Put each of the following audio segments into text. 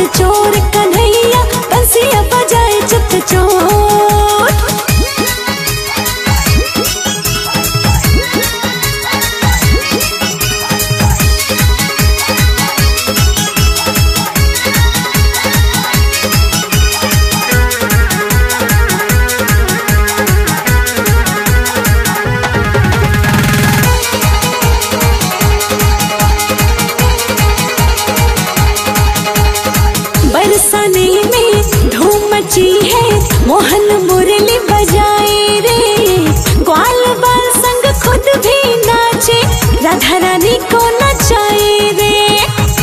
चित चोर कन्हैया, बंसिया बजाए चित चोर। बरसाने में धूम मची है, मोहन मुरली बजाए रे। ग्वाल बाल संग खुद भी नाचे, राधा रानी को नचाए रे।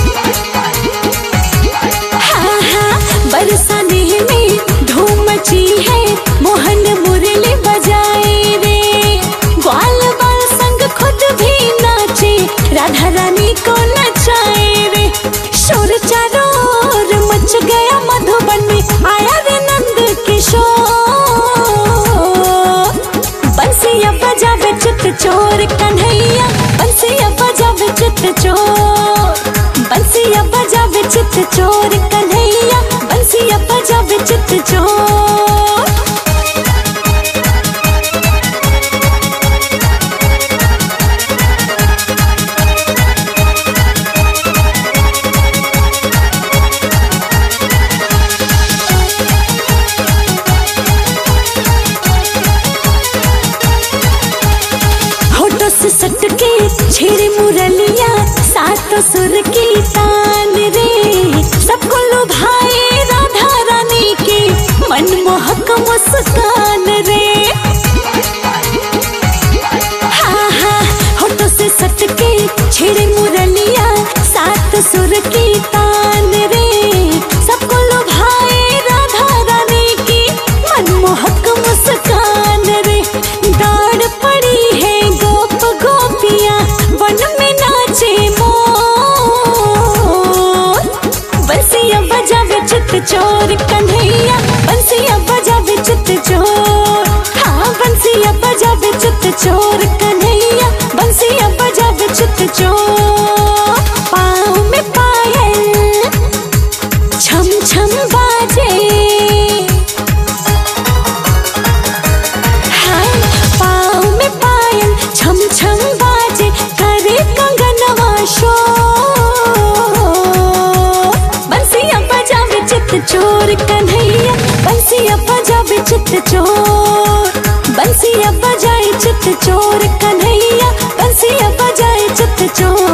हाँ हाँ बरसाने में धूम मची है, मोहन मुरली बजाए रे। ग्वाल बाल संग खुद भी नाचे, राधा रानी को नचाए रे। शोर चारों मच गया मधुबन में, आया रे नंद किशोर। बंसिया बजावे चित चोर कन्हैया, बंसिया बजावे चित चोर। बंसिया बजावे चित चोर कन्हैया, बंसिया बजावे चित चोर। सटके छेड़े मुरलिया, सात सुर की तान रे। सबको लुभाए राधा रानी की मनमोहक मुस्कान रे। हाँ हाँ होठों से सटके छेड़े मुरलिया, सात सुर की तान रे। सबको लुभाए राधा रानी की मनमोहक मुस्कान रे। दौड़ पड़ी है वन में नाचे मोर। बंसिया बजावे चित चोर कन्हैया, बंसिया बजावे चित चोर। हाँ बंसिया बजावे चित चोर कन्हैया, बंसिया बजावे चित चोर। पाँव में पायल छम छम बाजे, हाँ पाँव में पायल छम छम बाजे, करे कंगनवा शोर। बंसिया बजावे चित चोर कन्हैया, बंसिया बजावे चित चोर। बंसिया बजाए चित चोर कन्हैया, बंसिया बजाए चित चोर।